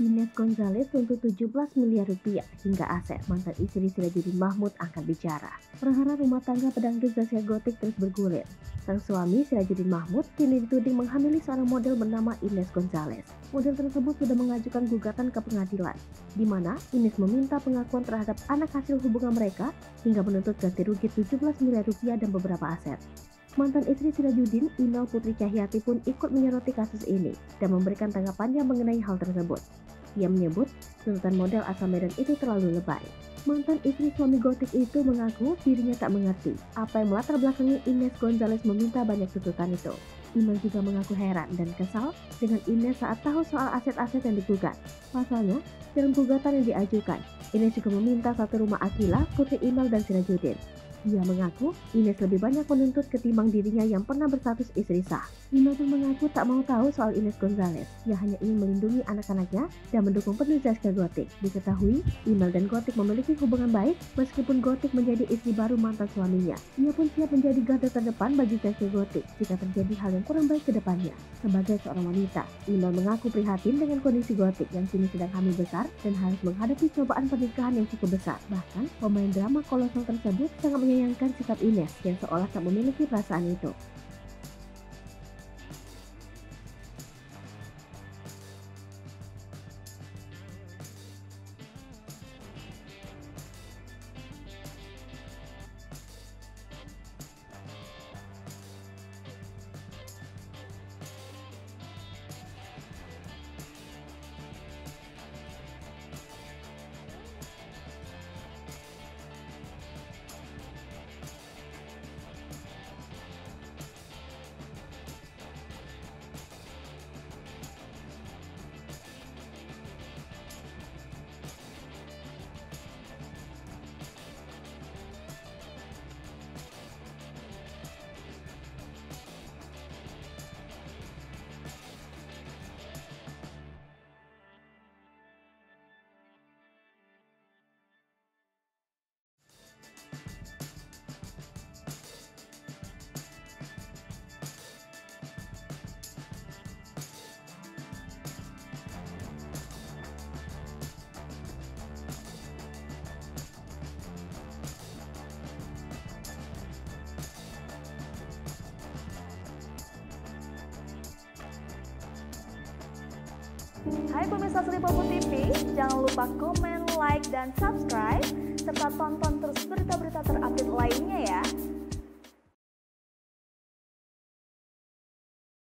Ines Gonzalez tuntut 17 miliar rupiah hingga aset mantan istri Sirajuddin Mahmud angkat bicara. Perhara rumah tangga pedangdut Zaskia Gotik terus bergulir. Sang suami Sirajuddin Mahmud kini dituding menghamili seorang model bernama Ines Gonzalez. Model tersebut sudah mengajukan gugatan ke pengadilan, di mana Ines meminta pengakuan terhadap anak hasil hubungan mereka hingga menuntut ganti rugi 17 miliar rupiah dan beberapa aset. Mantan istri Sirajuddin, Inal Putri Cahyati pun ikut menyoroti kasus ini dan memberikan tanggapannya mengenai hal tersebut. Ia menyebut tuntutan model asal Medan itu terlalu lebay. Mantan istri suami Gotik itu mengaku dirinya tak mengerti apa yang melatar belakangi Ines Gonzalez meminta banyak tuntutan itu. Inal juga mengaku heran dan kesal dengan Ines saat tahu soal aset-aset yang digugat. Pasalnya, dalam gugatan yang diajukan, Ines juga meminta satu rumah Akila, putri Inal dan Sirajuddin. Ia mengaku Ines lebih banyak menuntut ketimbang dirinya yang pernah berstatus istri sah. Inal pun mengaku tak mau tahu soal Ines Gonzalez. Ia hanya ingin melindungi anak-anaknya dan mendukung penuh Zaskia Gotik. Diketahui, Inal dan Gotik memiliki hubungan baik meskipun Gotik menjadi istri baru mantan suaminya. Ia pun siap menjadi garda terdepan bagi Zaskia Gotik jika terjadi hal yang kurang baik ke depannya. Sebagai seorang wanita, Inal mengaku prihatin dengan kondisi Gotik yang kini sedang hamil besar dan harus menghadapi cobaan pernikahan yang cukup besar. Bahkan, pemain drama kolosal tersebut sangat menyayangkan sikap Ines yang seolah tak memiliki perasaan itu. Hai pemirsa Sri Popo TV, jangan lupa komen, like, dan subscribe, serta tonton terus berita-berita terupdate lainnya